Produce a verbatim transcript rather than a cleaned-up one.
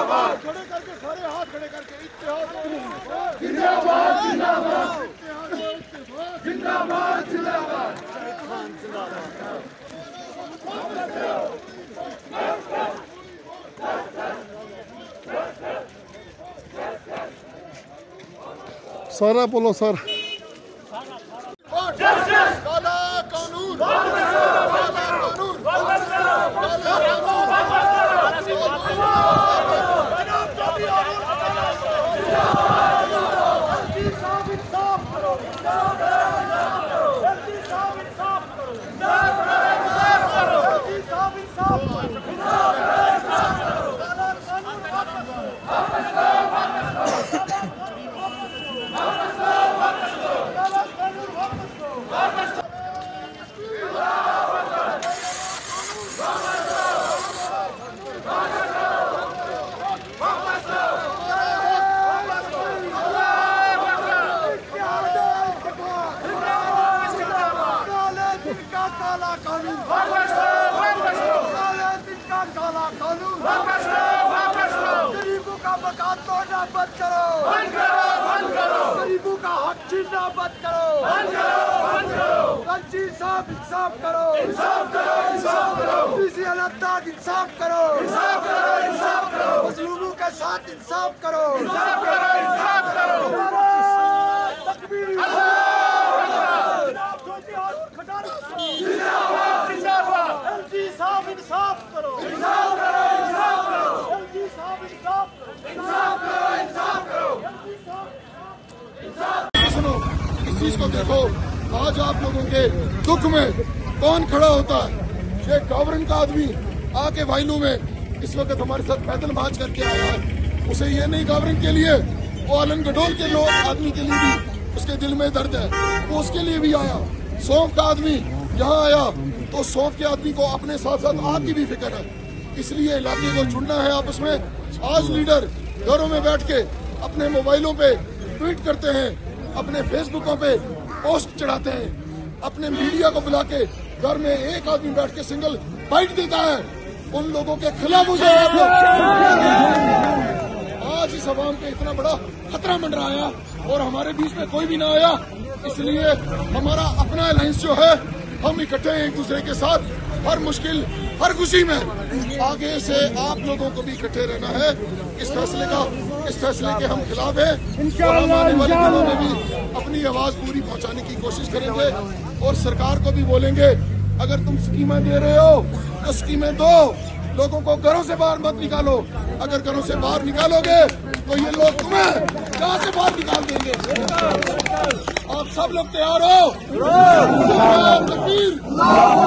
जिंदाबाद, खड़े करके सारे हाथ खड़े करके इत्तेहाद जिंदाबाद, जिंदाबाद, जिंदाबाद, जिंदाबाद, सारा बोलो सर। काला कानून, काला कानून, काला कानून, काला कानून, गरीबों का मकान तोड़ना बंद करो, गरीबों का हक छीनना बंद करो, रंजीत साहब इंसाफ करो, पीसी अल्लाह इंसाफ करो, मजलूमों के साथ इंसाफ करो, इंसाफ करो, इंसाफ करो, इंसाफ करो, एलजी साहब इंसाफ करो, इंसाफ करो, इंसाफ करो, इंसाफ। सुनो, इस चीज को देखो, आज आप लोगों के दुख में कौन खड़ा होता है? ये गवर्नमेंट का आदमी आके वाइनू में इस वक्त हमारे साथ पैदल मार्च करके आया है। उसे ये नहीं गवर्नमेंट के लिए, वो आलन गडोल के लोग आदमी के लिए भी उसके दिल में दर्द है, वो उसके लिए भी आया। सौंफ का आदमी यहाँ आया तो सौंफ के आदमी को अपने साथ साथ आपकी भी फिक्र है, इसलिए इलाके को चुनना है आपस में। आज लीडर घरों में बैठ के अपने मोबाइलों पे ट्वीट करते हैं, अपने फेसबुकों पे पोस्ट चढ़ाते हैं, अपने मीडिया को बुला के घर में एक आदमी बैठ के सिंगल बाइट देता है। उन लोगों के खिलाफ हो जाए आप लोग। आज इस आवाम पे इतना बड़ा खतरा मंडराया और हमारे बीच में कोई भी ना आया, इसलिए हमारा अपना अलायंस जो है, हम इकट्ठे हैं एक दूसरे के साथ, हर मुश्किल हर खुशी में। आगे से आप लोगों को भी इकट्ठे रहना है। इस फैसले का इस फैसले के हम खिलाफ हैं और हम आने वाले दिनों में भी अपनी आवाज पूरी पहुंचाने की कोशिश करेंगे और सरकार को भी बोलेंगे, अगर तुम स्कीमें दे रहे हो तो स्कीमें दो, लोगों को घरों से बाहर मत निकालो। अगर घरों से बाहर निकालोगे तो ये लोग तुम्हें कहां से बाहर निकाल देंगे। आप सब लोग तैयार हो?